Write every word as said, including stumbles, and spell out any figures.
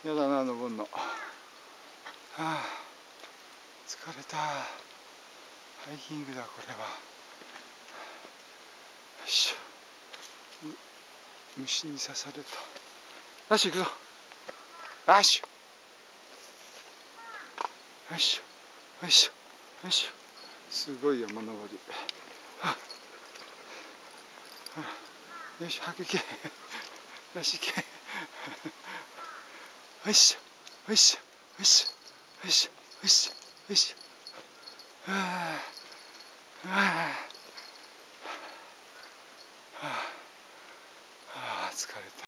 やだな、登んの。はあ、疲れた。ハイキングだ、これは。よいしょ。虫に刺された。よし、行くぞ。よし。よいしょ。よいしょ。よいしょ。すごい山登り。はあ、はあ、よし、早く行け。よし、行け。よいしょ。よいしょ。よいしょ。よいしょ。よいしょ。よいしょ。はあ。はあ。はあ。はあ、疲れた。